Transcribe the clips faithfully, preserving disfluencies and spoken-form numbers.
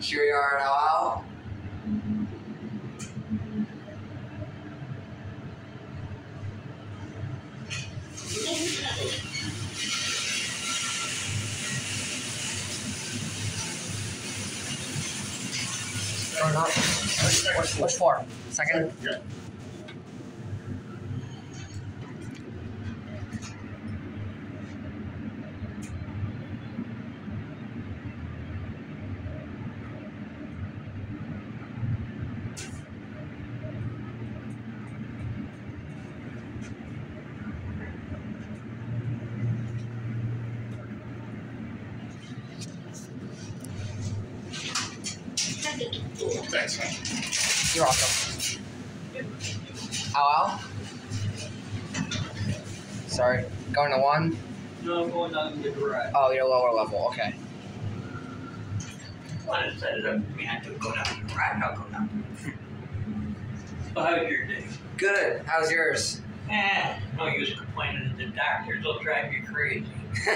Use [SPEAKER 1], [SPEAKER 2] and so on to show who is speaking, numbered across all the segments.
[SPEAKER 1] Here we are at Owl. Going up. Which, which floor? Second?
[SPEAKER 2] Yeah. Thanks, man.
[SPEAKER 1] You're welcome. Owl? Sorry. Going to one?
[SPEAKER 3] No, I'm going down to the garage.
[SPEAKER 1] Oh, you're lower level. Okay.
[SPEAKER 3] Well, I set it up for me. I have to go down to the garage. I'll go down. So how's your day?
[SPEAKER 1] Good. How's yours?
[SPEAKER 3] Eh, no use complaining to the doctors. They'll drive you crazy.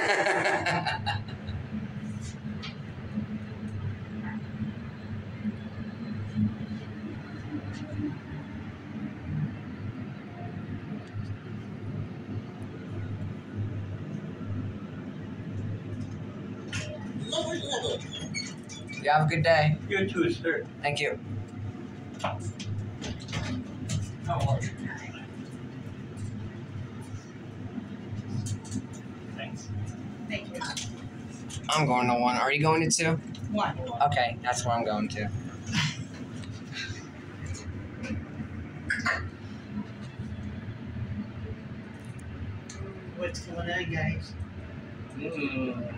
[SPEAKER 4] Lower level.
[SPEAKER 1] You have a good day.
[SPEAKER 3] You too, sir.
[SPEAKER 1] Thank you.
[SPEAKER 3] How are you? Thanks.
[SPEAKER 4] Thank you.
[SPEAKER 1] I'm going to one. Are you going to two?
[SPEAKER 4] One.
[SPEAKER 1] Okay, that's where I'm going to.
[SPEAKER 4] What's going on, guys?
[SPEAKER 3] Mm.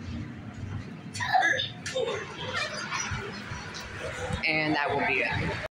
[SPEAKER 1] And that will be it.